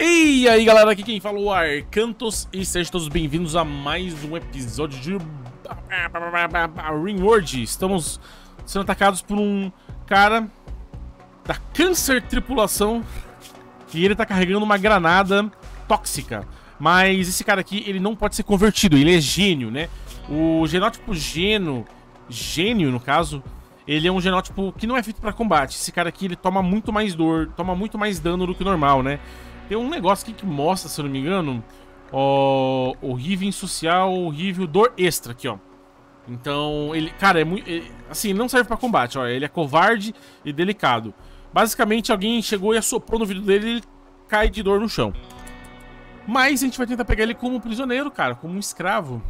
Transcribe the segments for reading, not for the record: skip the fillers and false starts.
E aí galera, aqui quem fala é o Arcantos e sejam todos bem-vindos a mais um episódio de Ringworld. Estamos sendo atacados por um cara da Câncer Tripulação e ele tá carregando uma granada tóxica. Mas esse cara aqui, ele não pode ser convertido, ele é gênio, né? O genótipo gênio no caso, ele é um genótipo que não é feito pra combate. Esse cara aqui, ele toma muito mais dor, toma muito mais dano do que o normal, né? Tem um negócio aqui que mostra, se eu não me engano, ó, horrível social, horrível, dor extra aqui, ó. Então, ele, cara, é muito, assim, não serve pra combate, ó. Ele é covarde e delicado. Basicamente, alguém chegou e assoprou no vidro dele e ele cai de dor no chão. Mas a gente vai tentar pegar ele como prisioneiro, cara, como um escravo.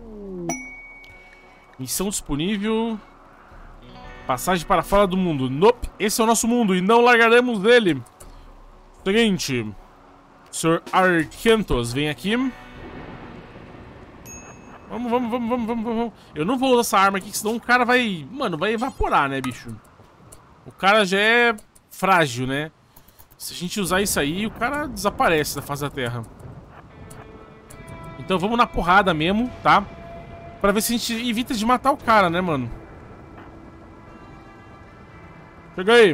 Missão disponível. Passagem para fora do mundo. Nope, esse é o nosso mundo e não largaremos dele. Seguinte, Sr. Arcantos, vem aqui. Vamos. Eu não vou usar essa arma aqui, senão o cara vai... Mano, vai evaporar, né, bicho? O cara já é frágil, né? Se a gente usar isso aí, o cara desaparece da face da terra. Então vamos na porrada mesmo, tá? Pra ver se a gente evita de matar o cara, né, mano? Chega aí.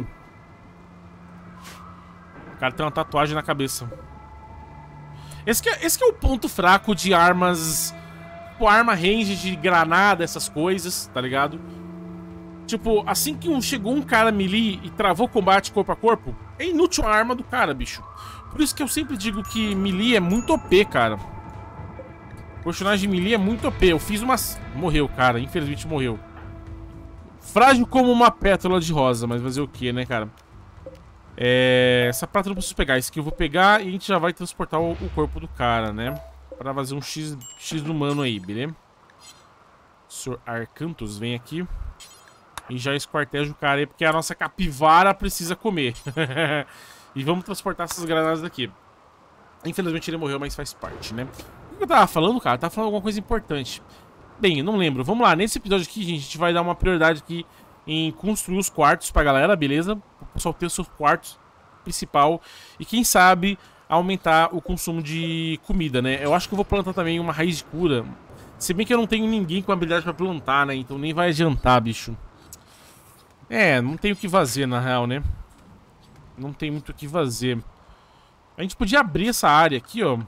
O cara tem uma tatuagem na cabeça. Esse que é o ponto fraco de armas... Tipo, arma range de granada, essas coisas, tá ligado? Tipo, assim que chegou um cara melee e travou combate corpo a corpo, é inútil a arma do cara, bicho. Por isso que eu sempre digo que melee é muito OP, cara. O personagem melee é muito OP. Eu fiz uma... Morreu, cara. Infelizmente morreu. Frágil como uma pétala de rosa, mas fazer o que, né, cara? Essa prata eu não preciso pegar. Isso aqui eu vou pegar e a gente já vai transportar o corpo do cara, né? Pra fazer um X humano aí, beleza? Sr. Arcantos, vem aqui. E já esquarteja o cara aí, porque a nossa capivara precisa comer. E vamos transportar essas granadas daqui. Infelizmente ele morreu, mas faz parte, né? O que eu tava falando, cara? Eu tava falando alguma coisa importante. Bem, eu não lembro. Vamos lá, nesse episódio aqui, gente, a gente vai dar uma prioridade aqui em construir os quartos pra galera, beleza? O pessoal ter o seu quarto principal. E quem sabe aumentar o consumo de comida, né? Eu acho que eu vou plantar também uma raiz de cura. Se bem que eu não tenho ninguém com habilidade pra plantar, né? Então nem vai adiantar, bicho. Não tem o que fazer, na real, né? Não tem muito o que fazer. A gente podia abrir essa área aqui, ó.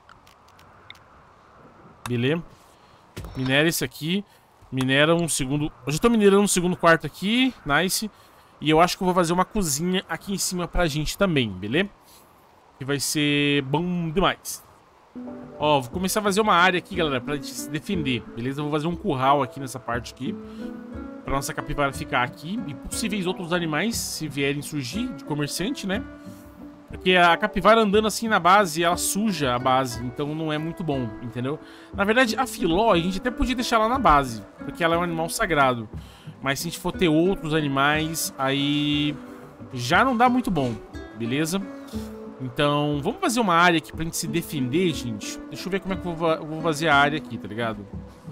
Beleza. Minera esse aqui. Minera um segundo... Eu já tô minerando um segundo quarto aqui. Nice. E eu acho que eu vou fazer uma cozinha aqui em cima pra gente também, beleza? Que vai ser bom demais. Ó, vou começar a fazer uma área aqui, galera, pra gente se defender, beleza? Eu vou fazer um curral aqui nessa parte aqui. Pra nossa capivara ficar aqui. E possíveis outros animais, se vierem surgir, de comerciante, né? Porque a capivara andando assim na base, ela suja a base, então não é muito bom, entendeu? Na verdade, a filó, a gente até podia deixar ela na base, porque ela é um animal sagrado. Mas se a gente for ter outros animais, aí já não dá muito bom, beleza? Então, vamos fazer uma área aqui pra gente se defender, gente. Deixa eu ver como é que eu vou fazer a área aqui, tá ligado?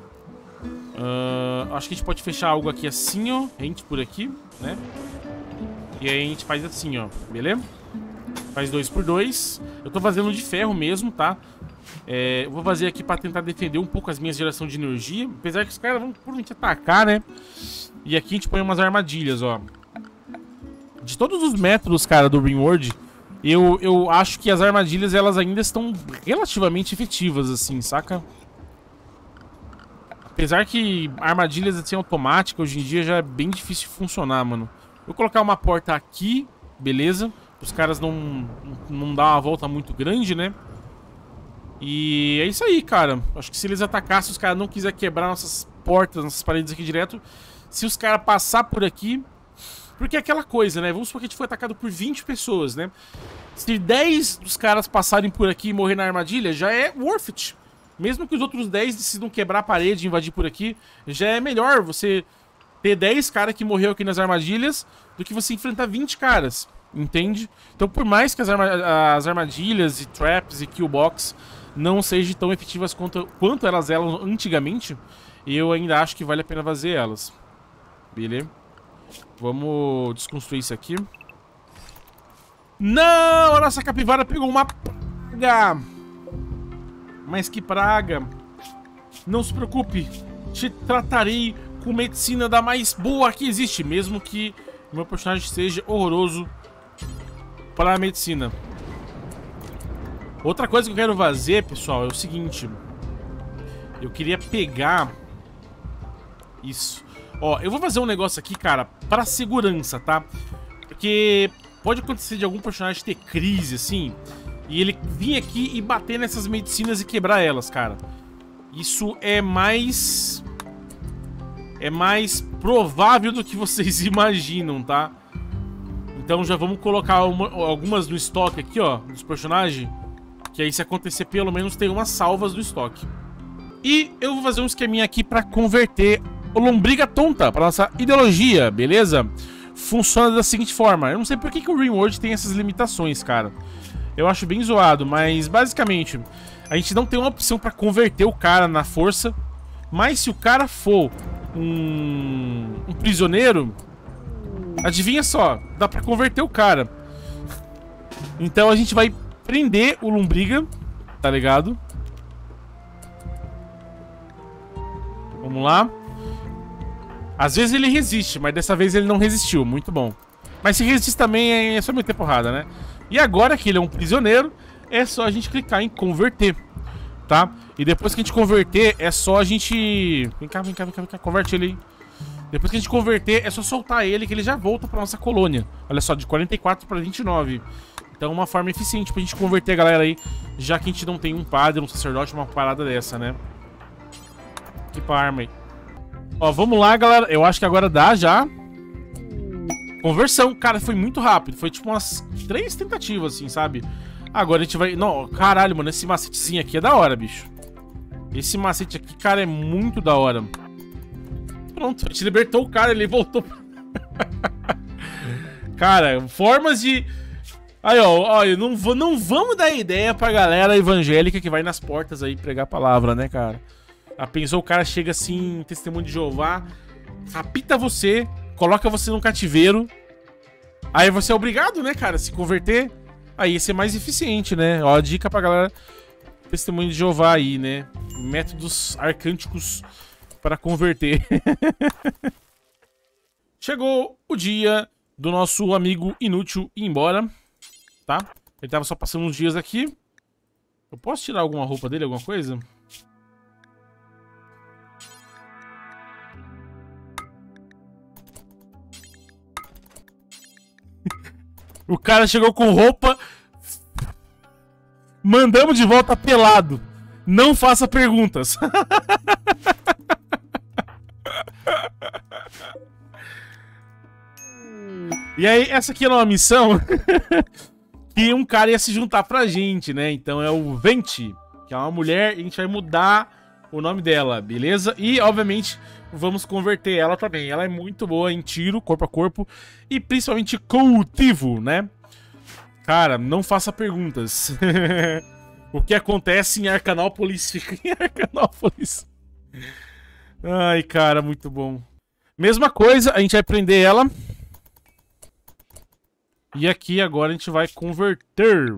Acho que a gente pode fechar algo aqui assim, ó. Rente por aqui, né? E aí a gente faz assim, ó, beleza? Faz 2 por 2. Eu tô fazendo de ferro mesmo, tá? Eu vou fazer aqui pra tentar defender um pouco as minhas gerações de energia. Apesar que os caras vão provavelmente atacar, né? E aqui a gente põe umas armadilhas, ó. De todos os métodos, cara, do Ringworld, eu acho que as armadilhas, elas ainda estão relativamente efetivas, assim, saca? Apesar que armadilhas assim automáticas, hoje em dia, já é bem difícil de funcionar, mano. Vou colocar uma porta aqui, beleza? Os caras não dá uma volta muito grande, né? E é isso aí, cara. Acho que se eles atacassem, os caras não quiserem quebrar nossas portas, nossas paredes aqui direto, se os caras passar por aqui... Porque é aquela coisa, né? Vamos supor que a gente foi atacado por 20 pessoas, né? Se 10 dos caras passarem por aqui e morrer na armadilha, já é worth it. Mesmo que os outros 10 decidam quebrar a parede e invadir por aqui, já é melhor você ter 10 caras que morreu aqui nas armadilhas do que você enfrentar 20 caras, entende? Então, por mais que as armadilhas e traps e killbox não sejam tão efetivas quanto elas eram antigamente, eu ainda acho que vale a pena fazer elas. Beleza? Vamos desconstruir isso aqui. Não! A nossa capivara pegou uma praga! Mas que praga! Não se preocupe, te tratarei com medicina da mais boa que existe, mesmo que o meu personagem seja horroroso para a medicina. Outra coisa que eu quero fazer, pessoal, é o seguinte. Eu queria pegar... Isso. Ó, eu vou fazer um negócio aqui, cara, para segurança, tá? Porque pode acontecer de algum personagem ter crise, assim, e ele vir aqui e bater nessas medicinas e quebrar elas, cara. Isso é mais provável do que vocês imaginam, tá? Então já vamos colocar algumas no estoque aqui, ó, dos personagens. Que aí se acontecer, pelo menos tem umas salvas do estoque. E eu vou fazer um esqueminha aqui pra converter o Lombriga Tonta pra nossa ideologia, beleza? Funciona da seguinte forma. Eu não sei por que o Rimworld tem essas limitações, cara. Eu acho bem zoado, mas basicamente a gente não tem uma opção pra converter o cara na força. Mas se o cara for um prisioneiro, adivinha só, dá pra converter o cara. Então a gente vai prender o Lombriga, tá ligado? Vamos lá. Às vezes ele resiste, mas dessa vez ele não resistiu, muito bom. Mas se resistir também é só meter porrada, né? E agora que ele é um prisioneiro, é só a gente clicar em converter, tá? E depois que a gente converter, é só a gente... Vem cá, converte ele aí. Depois que a gente converter, é só soltar ele que ele já volta pra nossa colônia. Olha só, de 44 pra 29. Então uma forma eficiente pra gente converter a galera aí, já que a gente não tem um padre, um sacerdote, uma parada dessa, né? Equipa a arma aí. Ó, vamos lá, galera. Eu acho que agora dá já. Conversão. Cara, foi muito rápido. Foi tipo umas 3 tentativas, assim, sabe? Agora a gente vai... Não, caralho, mano. Esse macetezinho aqui é da hora, bicho. Esse macete aqui, cara, é muito da hora. Pronto. A gente libertou o cara, ele voltou. Cara, formas de... Aí, ó, não vamos dar ideia pra galera evangélica que vai nas portas aí pregar a palavra, né, cara? Pensou, o cara chega assim, testemunho de Jeová, rapita você, coloca você num cativeiro, aí você é obrigado, né, cara, a se converter. Aí ia ser mais eficiente, né? Ó, dica pra galera, testemunho de Jeová aí, né? Métodos arcânticos para converter. Chegou o dia do nosso amigo inútil ir embora, tá? Ele tava só passando uns dias aqui. Eu posso tirar alguma roupa dele, alguma coisa? O cara chegou com roupa. Mandamos de volta pelado. Não faça perguntas. E aí, essa aqui é uma missão que um cara ia se juntar pra gente, né? Então é o Venti, que é uma mulher, e a gente vai mudar o nome dela, beleza? E, obviamente, vamos converter ela também. Ela é muito boa em tiro, corpo a corpo, e principalmente cultivo, né? Cara, não faça perguntas. O que acontece em Arcanópolis fica em Arcanópolis. Ai, cara, muito bom. Mesma coisa, a gente vai prender ela. E aqui agora a gente vai converter.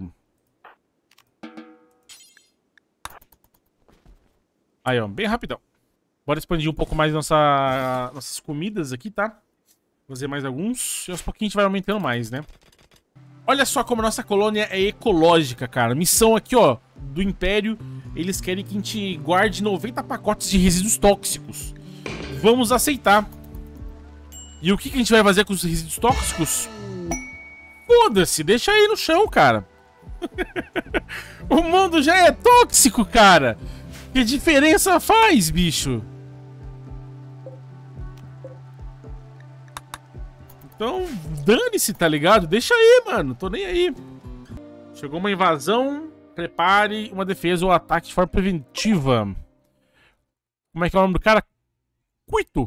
Aí, ó, bem rapidão. Bora expandir um pouco mais nossas comidas aqui, tá? Fazer mais alguns. E aos pouquinhos a gente vai aumentando mais, né? Olha só como a nossa colônia é ecológica, cara. Missão aqui, ó, do Império. Eles querem que a gente guarde 90 pacotes de resíduos tóxicos. Vamos aceitar. E o que a gente vai fazer com os resíduos tóxicos? Foda-se, deixa aí no chão, cara. O mundo já é tóxico, cara. Que diferença faz, bicho? Então, dane-se, tá ligado? Deixa aí, mano. Tô nem aí. Chegou uma invasão. Prepare uma defesa ou ataque de forma preventiva. Como é que é o nome do cara? Cuito.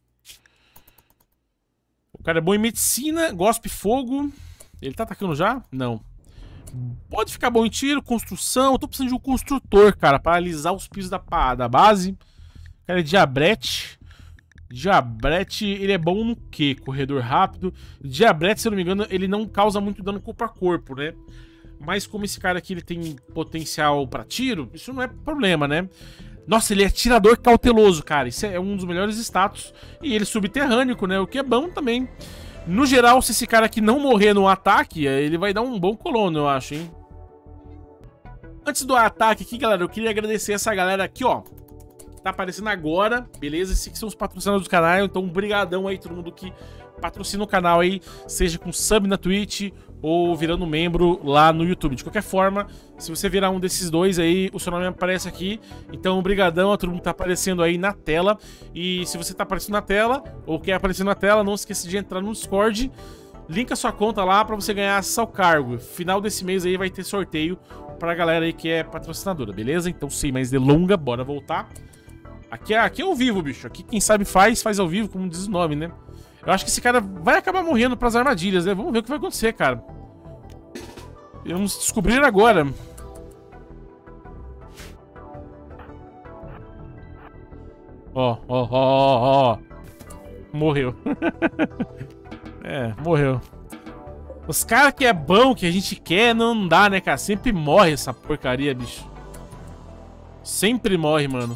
O cara é bom em medicina, gospe fogo. Ele tá atacando já? Não. Pode ficar bom em tiro, construção. Eu tô precisando de um construtor, cara, pra alisar os pisos da base. O cara é diabrete. Diabrete, ele é bom no quê? Corredor rápido. Diabrete, se eu não me engano, ele não causa muito dano corpo a corpo, né? Mas como esse cara aqui ele tem potencial pra tiro, isso não é problema, né? Nossa, ele é atirador cauteloso, cara. Isso é um dos melhores status. E ele é subterrâneo, né? O que é bom também. No geral, se esse cara aqui não morrer no ataque, ele vai dar um bom colono, eu acho, hein? Antes do ataque aqui, galera, eu queria agradecer essa galera aqui, ó. Tá aparecendo agora, beleza? Esses aqui são os patrocinadores do canal, então brigadão aí todo mundo que patrocina o canal aí, seja com sub na Twitch ou virando membro lá no YouTube. De qualquer forma, se você virar um desses dois aí, o seu nome aparece aqui. Então, brigadão a todo mundo que tá aparecendo aí na tela. E se você tá aparecendo na tela, ou quer aparecer na tela, não esqueça de entrar no Discord. Linka sua conta lá pra você ganhar acesso ao cargo. Final desse mês aí vai ter sorteio pra galera aí que é patrocinadora, beleza? Então, sem mais delonga, bora voltar. Aqui é ao vivo, bicho. Aqui quem sabe faz ao vivo, como diz o nome, né? Eu acho que esse cara vai acabar morrendo pras armadilhas, né? Vamos ver o que vai acontecer, cara. Vamos descobrir agora. Ó. Morreu. Morreu. Os caras que é bom, que a gente quer, não dá, né, cara? Sempre morre essa porcaria, bicho. Sempre morre, mano.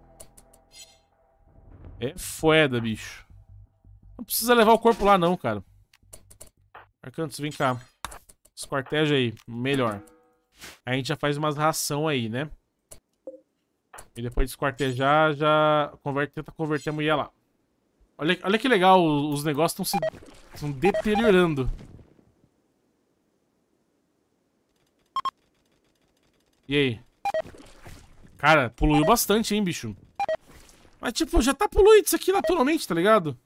É foda, bicho. Não precisa levar o corpo lá, não, cara. Arcantos, vem cá. Esquarteja aí, melhor. Aí a gente já faz umas ração aí, né? E depois de esquartejar, já tenta converter a mulher lá. Olha que legal, os negócios estão deteriorando. E aí? Cara, poluiu bastante, hein, bicho? Mas, tipo, já tá poluído isso aqui naturalmente, tá ligado?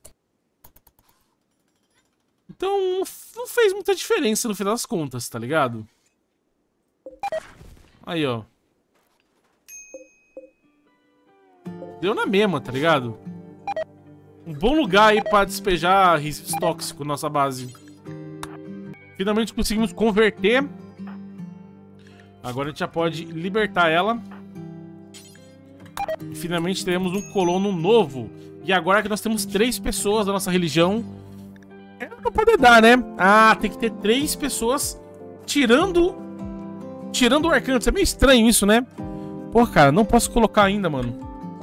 Então, não fez muita diferença no final das contas, tá ligado? Aí, ó. Deu na mesma, tá ligado? Um bom lugar aí pra despejar riscos tóxicos na nossa base. Finalmente conseguimos converter. Agora a gente já pode libertar ela. E finalmente teremos um colono novo. E agora que nós temos 3 pessoas da nossa religião, não pode dar, né? Ah, tem que ter 3 pessoas tirando o Arcanto. É meio estranho isso, né? Pô, cara, não posso colocar ainda, mano.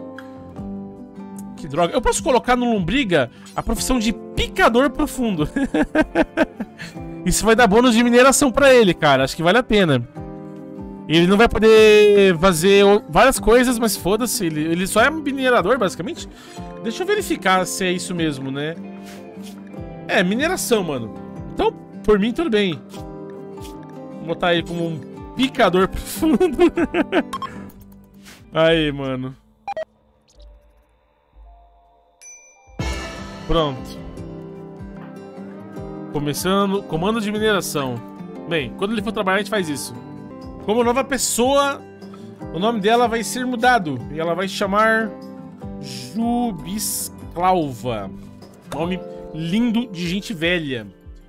Que droga. Eu posso colocar no Lombriga a profissão de picador profundo. Isso vai dar bônus de mineração pra ele, cara. Acho que vale a pena. Ele não vai poder fazer várias coisas, mas foda-se. Ele só é um minerador, basicamente. Deixa eu verificar se é isso mesmo, né? É, mineração, mano. Então, por mim, tudo bem. Vou botar ele como um picador profundo. Aí, mano. Pronto. Começando, comando de mineração. Bem, quando ele for trabalhar, a gente faz isso. Como nova pessoa, o nome dela vai ser mudado. E ela vai se chamar Jubisclauva. Nome lindo de gente velha.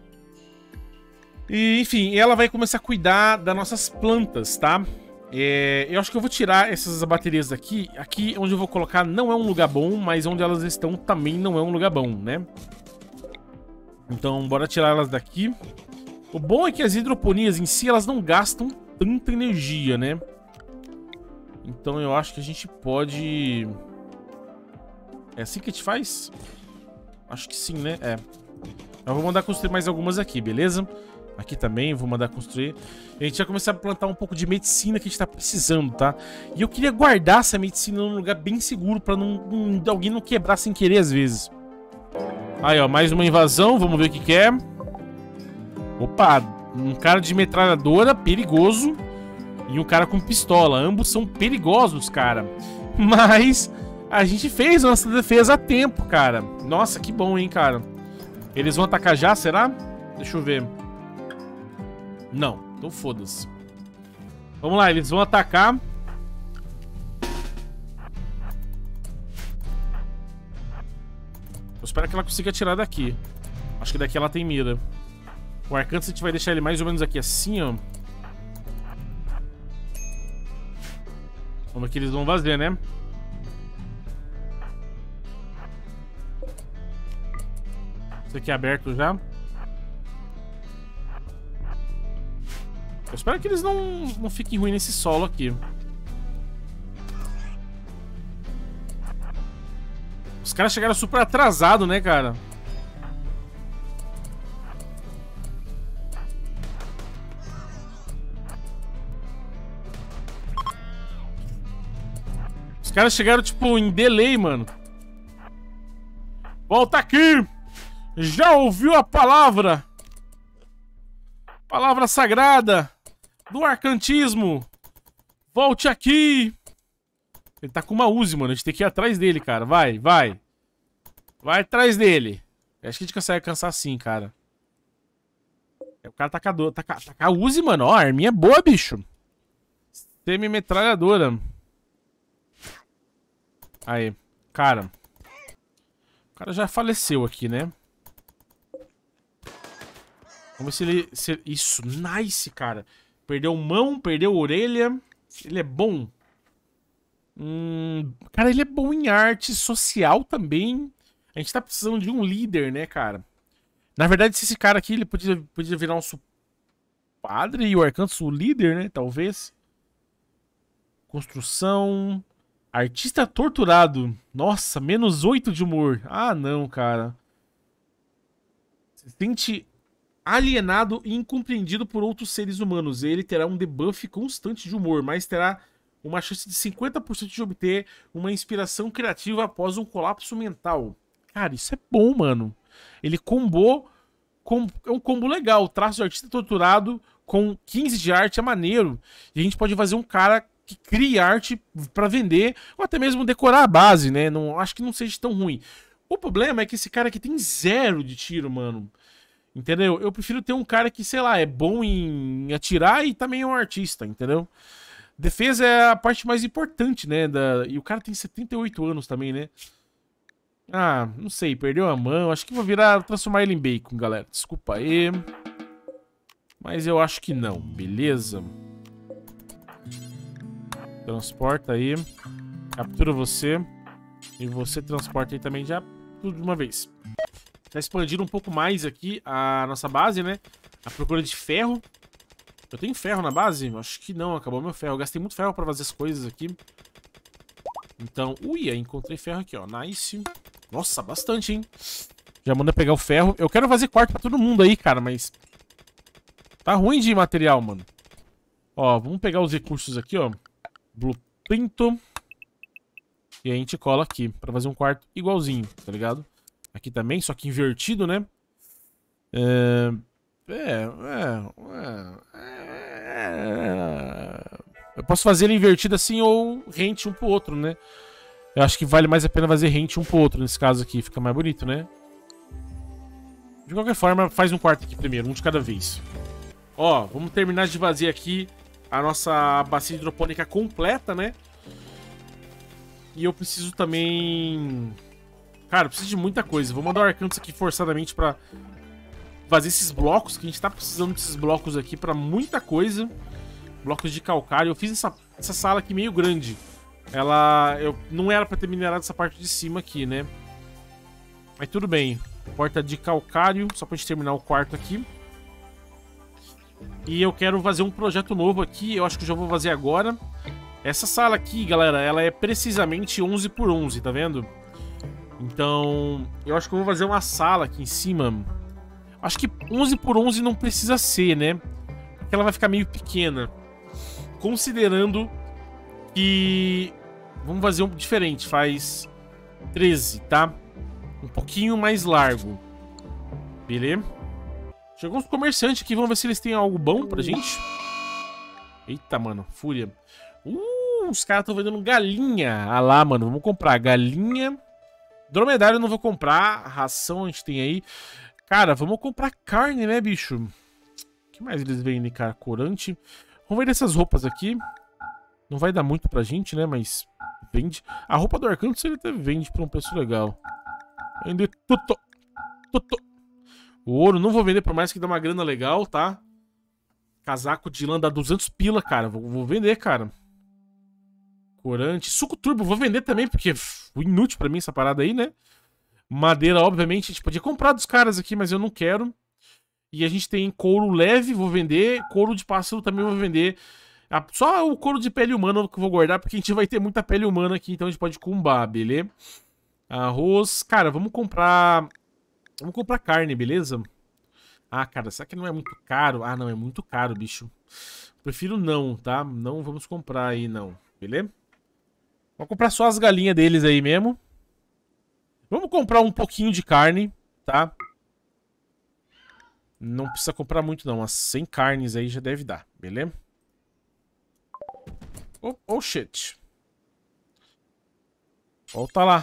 E, enfim, ela vai começar a cuidar das nossas plantas, tá? Eu acho que eu vou tirar essas baterias daqui. Aqui onde eu vou colocar não é um lugar bom, mas onde elas estão também não é um lugar bom, né? Então, bora tirar elas daqui. O bom é que as hidroponias em si, elas não gastam tanta energia, né? Então eu acho que a gente pode... É assim que a gente faz? Acho que sim, né? É. Eu vou mandar construir mais algumas aqui, beleza? Aqui também, vou mandar construir. A gente vai começar a plantar um pouco de medicina que a gente tá precisando, tá? E eu queria guardar essa medicina num lugar bem seguro pra alguém não quebrar sem querer às vezes. Aí, ó, mais uma invasão, vamos ver o que que é. Opa, um cara de metralhadora, perigoso. E um cara com pistola, ambos são perigosos, cara. Mas a gente fez nossa defesa a tempo, cara. Nossa, que bom, hein, cara. Eles vão atacar já, será? Deixa eu ver. Não, então foda-se. Vamos lá, eles vão atacar. Eu espero que ela consiga atirar daqui. Acho que daqui ela tem mira. O Arcanto a gente vai deixar ele mais ou menos aqui assim, ó. Vamos ver que eles vão fazer, né? Isso aqui é aberto já. Eu espero que eles não fiquem ruins nesse solo aqui. Os caras chegaram super atrasados, né, cara? Os caras chegaram, tipo, em delay, mano. Volta aqui! Já ouviu a palavra? Palavra sagrada do arcantismo. Volte aqui! Ele tá com uma Uzi, mano. A gente tem que ir atrás dele, cara. Vai, vai. Vai atrás dele. Acho que a gente consegue alcançar sim, cara. O cara tá com a Uzi, mano. Ó, a arminha é boa, bicho. Semi-metralhadora. Aí, cara. O cara já faleceu aqui, né? Vamos ver se ele... Isso, nice, cara. Perdeu mão, perdeu orelha. Ele é bom. Cara, ele é bom em arte social também. A gente tá precisando de um líder, né, cara? Na verdade, se esse cara aqui, ele podia virar nosso padre e o Arcanto o líder, né? Talvez. Construção. Artista torturado. Nossa, menos 8 de humor. Ah, não, cara. Se sente alienado e incompreendido por outros seres humanos. Ele terá um debuff constante de humor, mas terá uma chance de 50% de obter uma inspiração criativa após um colapso mental. Cara, isso é bom, mano. Ele combou... É um combo legal. O traço de artista torturado com 15 de arte é maneiro. E a gente pode fazer um cara que cria arte pra vender, ou até mesmo decorar a base, né? Não, acho que não seja tão ruim. O problema é que esse cara aqui tem 0 de tiro, mano. Entendeu? Eu prefiro ter um cara que, sei lá, é bom em atirar e também é um artista, entendeu? Defesa é a parte mais importante, né? E o cara tem 78 anos também, né? Ah, não sei, perdeu a mão. Acho que vou transformar ele em bacon, galera. Desculpa aí. Mas eu acho que não, beleza? Transporta aí. Captura você. E você transporta aí também já tudo de uma vez. Tá expandindo um pouco mais aqui a nossa base, né? A procura de ferro. Eu tenho ferro na base? Acho que não, acabou meu ferro. Eu gastei muito ferro pra fazer as coisas aqui. Então, ui, encontrei ferro aqui, ó. Nice. Nossa, bastante, hein? Já manda pegar o ferro. Eu quero fazer quarto pra todo mundo aí, cara, mas... Tá ruim de material, mano. Ó, vamos pegar os recursos aqui, ó. Blueprint. E a gente cola aqui pra fazer um quarto igualzinho, tá ligado? Aqui também, só que invertido, né? Eu posso fazer ele invertido assim ou rente um pro outro, né? Eu acho que vale mais a pena fazer rente um pro outro nesse caso aqui. Fica mais bonito, né? De qualquer forma, faz um quarto aqui primeiro, um de cada vez. Ó, vamos terminar de fazer aqui a nossa bacia hidropônica completa, né? E eu preciso também... Cara, eu preciso de muita coisa. Vou mandar o Arcantos aqui forçadamente pra fazer esses blocos, que a gente tá precisando desses blocos aqui pra muita coisa. Blocos de calcário. Eu fiz essa sala aqui meio grande. Eu não era pra ter minerado essa parte de cima aqui, né? Mas tudo bem. Porta de calcário, só pra gente terminar o quarto aqui. E eu quero fazer um projeto novo aqui. Eu acho que eu já vou fazer agora. Essa sala aqui, galera, ela é precisamente 11 por 11, tá vendo? Então, eu acho que eu vou fazer uma sala aqui em cima. Acho que 11 por 11 não precisa ser, né? Porque ela vai ficar meio pequena. Considerando que... Vamos fazer um diferente. Faz 13, tá? Um pouquinho mais largo. Beleza? Chegou uns comerciantes aqui. Vamos ver se eles têm algo bom pra gente. Eita, mano. Fúria. Os caras estão vendendo galinha. Ah lá, mano. Vamos comprar galinha. Dromedário eu não vou comprar. Ração a gente tem aí. Cara, vamos comprar carne, né, bicho? O que mais eles vendem, cara? Corante. Vamos ver essas roupas aqui. Não vai dar muito pra gente, né? Mas vende. A roupa do Arcanto ele até vende por um preço legal. Vender tudo. O ouro não vou vender, por mais que dê uma grana legal, tá? Casaco de lã dá 200 pila, cara. Vou vender, cara. Corante. Suco turbo, vou vender também, porque inútil pra mim essa parada aí, né? Madeira, obviamente, a gente podia comprar dos caras aqui, mas eu não quero. E a gente tem couro leve, vou vender. Couro de pássaro também vou vender. Só o couro de pele humana que eu vou guardar, porque a gente vai ter muita pele humana aqui, então a gente pode combar, beleza? Arroz. Cara, vamos comprar... Vamos comprar carne, beleza? Ah, cara, será que não é muito caro? Ah, não, é muito caro, bicho. Prefiro não, tá? Não vamos comprar aí, não. Beleza? Vamos comprar só as galinhas deles aí mesmo. Vamos comprar um pouquinho de carne, tá? Não precisa comprar muito, não. As 100 carnes aí já deve dar, beleza? Oh, shit. Volta lá.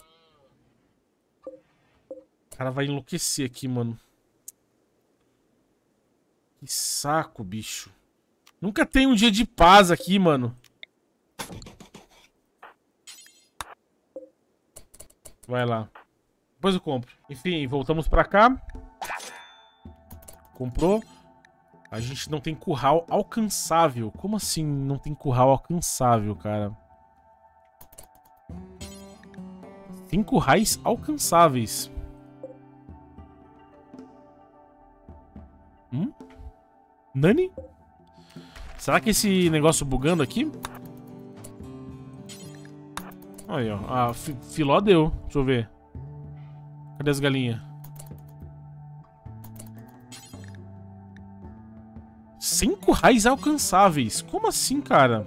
O cara vai enlouquecer aqui, mano. Que saco, bicho. Nunca tem um dia de paz aqui, mano. Vai lá. Depois eu compro. Enfim, voltamos pra cá. Comprou. A gente não tem curral alcançável. Como assim não tem curral alcançável, cara? Tem currais alcançáveis. Nani? Será que esse negócio bugando aqui? Aí, ó. Ah, filó deu. Deixa eu ver. Cadê as galinhas? 5 raios alcançáveis. Como assim, cara?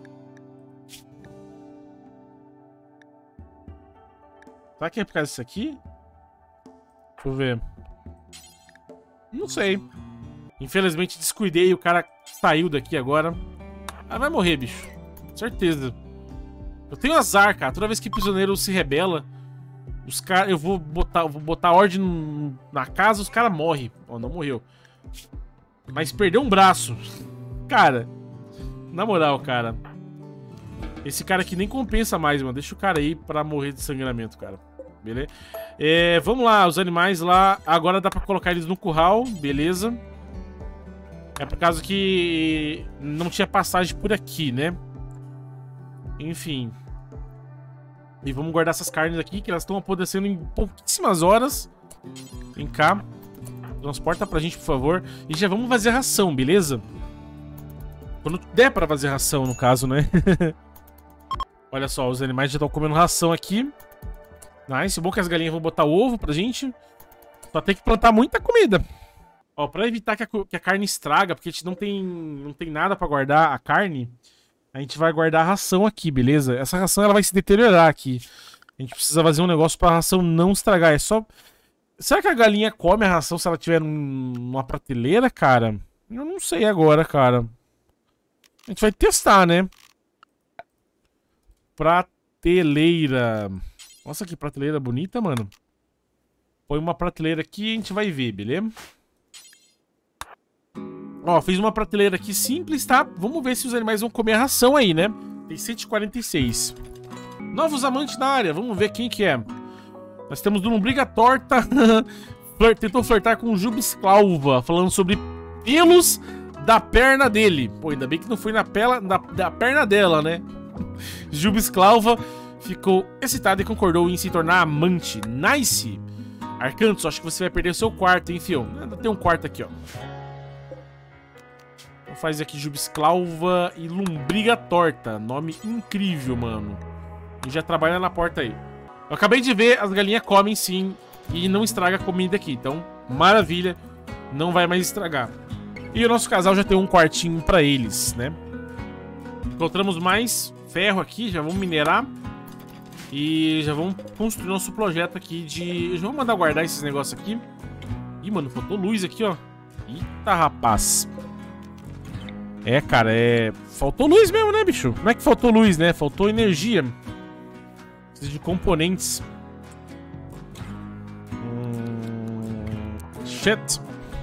Será que é por causa disso aqui? Deixa eu ver. Não sei. Infelizmente descuidei e o cara saiu daqui agora. Ah, vai morrer, bicho. Certeza. Eu tenho azar, cara. Toda vez que o prisioneiro se rebela, os caras, eu vou botar ordem na casa, os caras morrem. Ó, não morreu. Mas perdeu um braço. Cara, na moral, cara. Esse cara aqui nem compensa mais, mano. Deixa o cara aí pra morrer de sangramento, cara. Beleza? Vamos lá, os animais lá. Agora dá pra colocar eles no curral, beleza. É por causa que não tinha passagem por aqui, né? Enfim. E vamos guardar essas carnes aqui, que elas estão apodrecendo em pouquíssimas horas. Vem cá. Transporta pra gente, por favor. E já vamos fazer ração, beleza? Quando der pra fazer ração, no caso, né? Olha só, os animais já estão comendo ração aqui. Nice. Bom que as galinhas vão botar ovo pra gente. Só tem que plantar muita comida. Ó, pra evitar que a carne estraga, porque a gente não tem nada pra guardar a carne, a gente vai guardar a ração aqui, beleza? Essa ração ela vai se deteriorar aqui. A gente precisa fazer um negócio pra ração não estragar. É só... Será que a galinha come a ração se ela tiver numa prateleira, cara? Eu não sei agora, cara. A gente vai testar, né? Prateleira. Nossa, que prateleira bonita, mano. Põe uma prateleira aqui e a gente vai ver, beleza? Ó, fiz uma prateleira aqui simples, tá? Vamos ver se os animais vão comer a ração aí, né? Tem 146. Novos amantes na área. Vamos ver quem que é. Nós temos do Lombriga Torta. Tentou flertar com o Jubisclauva, falando sobre pelos da perna dele. Pô, ainda bem que não foi da perna dela, né? Jubisclauva ficou excitado e concordou em se tornar amante. Nice! Arcantos, acho que você vai perder o seu quarto, hein, fio? Ainda tem um quarto aqui, ó. Então faz aqui Jubisclauva e Lombriga Torta. Nome incrível, mano. E já trabalha na porta aí. Eu acabei de ver, as galinhas comem sim e não estraga a comida aqui. Então, maravilha, não vai mais estragar. E o nosso casal já tem um quartinho pra eles, né? Encontramos mais ferro aqui, já vamos minerar. E já vamos construir nosso projeto aqui de... Já vamos mandar guardar esses negócios aqui. Ih, mano, faltou luz aqui, ó. Eita, rapaz. É, cara, faltou luz mesmo, né, bicho? Como é que faltou luz, né? Faltou energia. Precisa de componentes. Shit.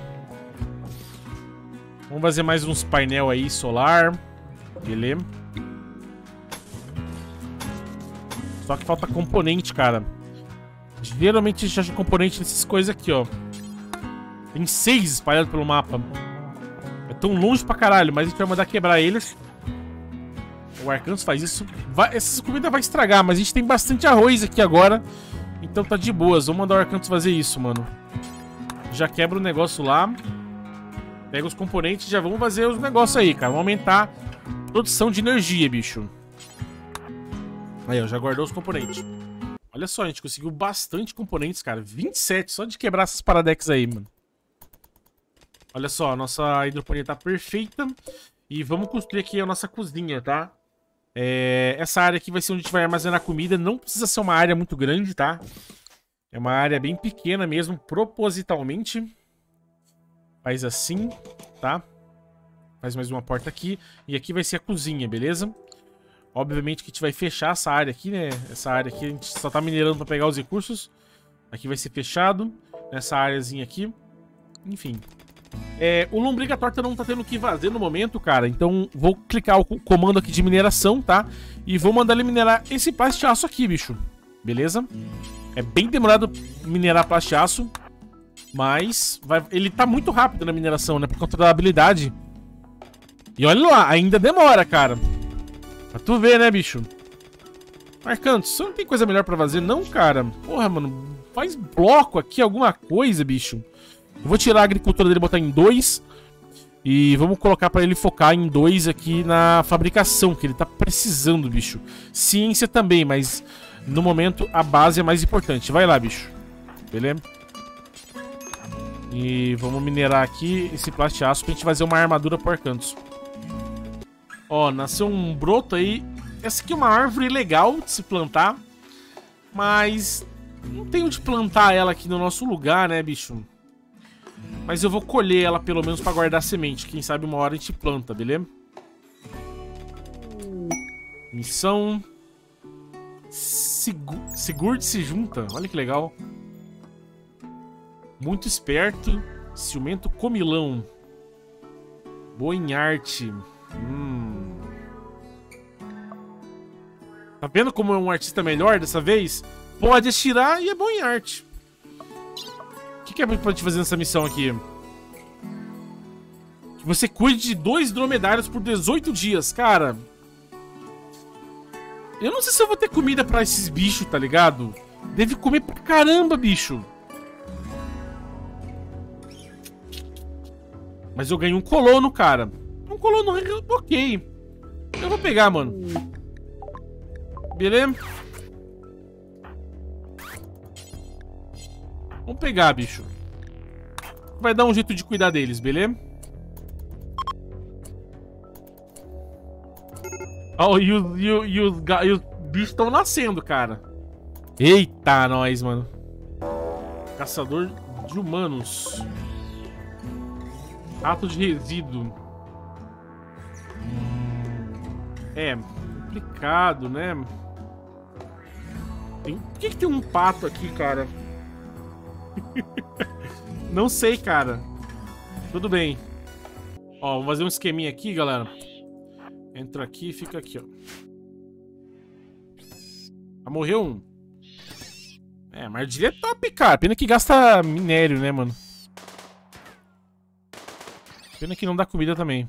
Vamos fazer mais uns painel aí solar. Beleza. Só que falta componente, cara. Geralmente a gente acha componente nessas coisas aqui, ó. Tem 6 espalhados pelo mapa. É tão longe pra caralho, mas a gente vai mandar quebrar eles. O Arcanço faz isso. Essa comida vai estragar, mas a gente tem bastante arroz aqui agora. Então tá de boas. Vamos mandar o Arcanço fazer isso, mano. já quebra o negócio lá. Pega os componentes e já vamos fazer os negócios aí, cara. Vamos aumentar a produção de energia, bicho. Aí, ó, já guardou os componentes. Olha só, a gente conseguiu bastante componentes, cara. 27, só de quebrar essas paradex aí, mano. Olha só, a nossa hidroponia tá perfeita. E vamos construir aqui a nossa cozinha, tá? Essa área aqui vai ser onde a gente vai armazenar comida. Não precisa ser uma área muito grande, tá? É uma área bem pequena mesmo, propositalmente. Faz assim, tá? Faz mais uma porta aqui. E aqui vai ser a cozinha, beleza? Obviamente que a gente vai fechar essa área aqui, né? Essa área aqui a gente só tá minerando pra pegar os recursos. Aqui vai ser fechado. Nessa áreazinha aqui. Enfim. O Lombriga Torta não tá tendo o que fazer no momento, cara. Então vou clicar o comando aqui de mineração, tá? E vou mandar ele minerar esse plastiaço aqui, bicho. Beleza? É bem demorado minerar plastiaço. Mas ele tá muito rápido na mineração, né? Por conta da habilidade. E olha lá, ainda demora, cara. Pra tu ver, né, bicho? Marcantos, você não tem coisa melhor pra fazer, não, cara? Porra, mano, faz bloco aqui, alguma coisa, bicho. Eu vou tirar a agricultura dele e botar em 2. E vamos colocar pra ele focar em 2 aqui na fabricação, que ele tá precisando, bicho. Ciência também, mas no momento a base é mais importante. Vai lá, bicho. Beleza? E vamos minerar aqui esse plastiaço pra gente fazer uma armadura por Arcantos. Ó, nasceu um broto aí. Essa aqui é uma árvore legal de se plantar. Mas não tenho de plantar ela aqui no nosso lugar, né, bicho? Mas eu vou colher ela pelo menos pra guardar semente. Quem sabe uma hora a gente planta, beleza? Missão... Sigurd se junta. Olha que legal. Muito esperto. Ciumento comilão. Boa em arte. Tá vendo como é um artista melhor dessa vez? Pode atirar e é bom em arte. O que é pra te fazer nessa missão aqui? Que você cuide de 2 dromedários por 18 dias, cara. Eu não sei se eu vou ter comida pra esses bichos, tá ligado? Deve comer pra caramba, bicho. Mas eu ganhei um colono, cara. Um colono ok. Eu vou pegar, mano. Beleza? Vamos pegar, bicho. Vai dar um jeito de cuidar deles, beleza? Oh, e os bichos estão nascendo, cara. Eita, nós, mano. Caçador de humanos. Rato de resíduo. É complicado, né? Por que tem um pato aqui, cara? Não sei, cara. Tudo bem. Ó, vou fazer um esqueminha aqui, galera. Entra aqui e fica aqui, ó. Ah, morreu um. A armadilha é top, cara. Pena que gasta minério, né, mano? Pena que não dá comida também.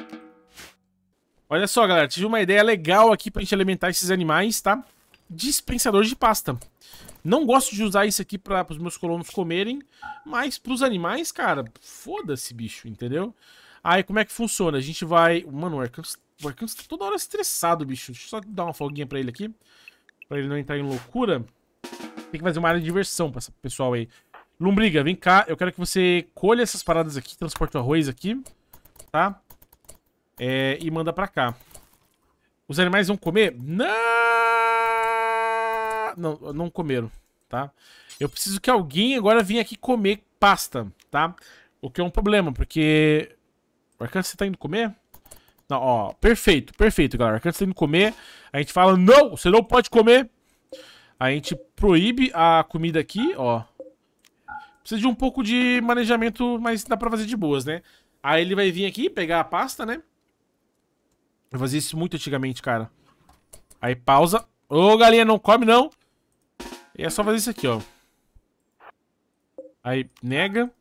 Olha só, galera. Tive uma ideia legal aqui pra gente alimentar esses animais, tá? Dispensador de pasta. Não gosto de usar isso aqui para os meus colonos comerem, mas pros animais, cara, foda-se, bicho, entendeu? Aí, como é que funciona? A gente vai... Mano, o Arcanus tá toda hora estressado, bicho. Deixa eu só dar uma folguinha pra ele aqui, pra ele não entrar em loucura. Tem que fazer uma área de diversão pra esse pessoal aí. Lombriga, vem cá. Eu quero que você colha essas paradas aqui, transporte o arroz aqui, tá? E manda pra cá. Os animais vão comer? Não comeram, tá? Eu preciso que alguém agora venha aqui comer pasta, tá? O que é um problema, porque... O Arcanus, você tá indo comer? Não, ó, perfeito, galera. O Arcanus tá indo comer. A gente fala, não, você não pode comer. A gente proíbe a comida aqui, ó. Precisa de um pouco de manejamento, mas dá pra fazer de boas, né? Aí ele vai vir aqui, pegar a pasta, né? Eu fazia isso muito antigamente, cara. Aí pausa. Ô, galinha, não come, não. E é só fazer isso aqui, ó. Aí, nega.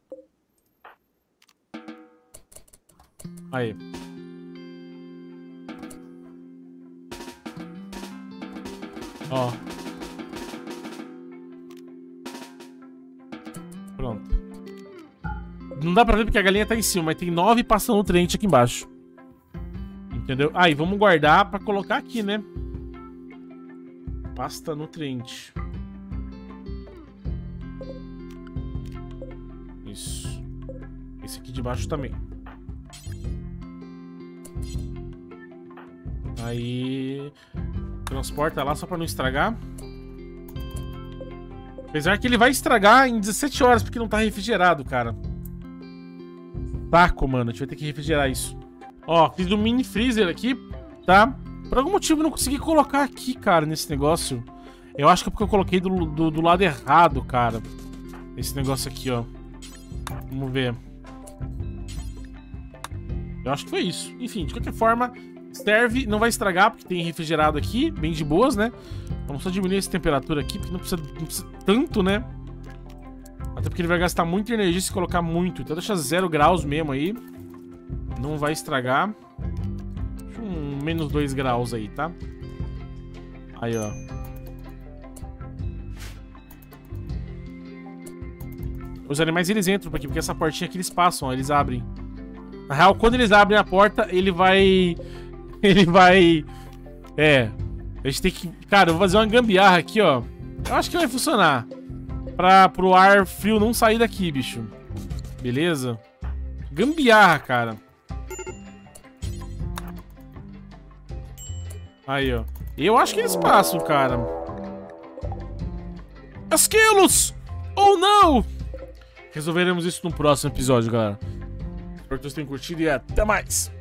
Aí. Ó. Pronto. Não dá pra ver porque a galinha tá em cima, mas tem 9 pasta nutriente aqui embaixo. Entendeu? Aí, vamos guardar pra colocar aqui, né? Pasta nutriente. Isso. Esse aqui de baixo também. Aí... transporta lá só pra não estragar. Apesar que ele vai estragar em 17 horas, porque não tá refrigerado, cara. Taco, mano. A gente vai ter que refrigerar isso. Ó, fiz um mini freezer aqui, tá? Por algum motivo eu não consegui colocar aqui, cara, nesse negócio. Eu acho que é porque eu coloquei do lado errado, cara. Esse negócio aqui, ó. Vamos ver. Eu acho que foi isso. Enfim, de qualquer forma, serve, não vai estragar, porque tem refrigerado aqui, bem de boas, né? Vamos só diminuir essa temperatura aqui, porque não precisa tanto, né? Até porque ele vai gastar muita energia se colocar muito. Então deixa 0 graus mesmo aí. Não vai estragar. Deixa um menos 2 graus aí, tá? Aí, ó. Os animais, eles entram por aqui, porque essa portinha aqui eles passam, ó, eles abrem. Na real, quando eles abrem a porta, ele vai... Ele vai... É... A gente tem que... Cara, eu vou fazer uma gambiarra aqui, ó. Eu acho que vai funcionar. Pro ar frio não sair daqui, bicho. Beleza? Gambiarra, cara. Aí, ó. Eu acho que eles passam, cara. Esquilos! Ou não! Resolveremos isso no próximo episódio, galera. Espero que vocês tenham curtido e até mais!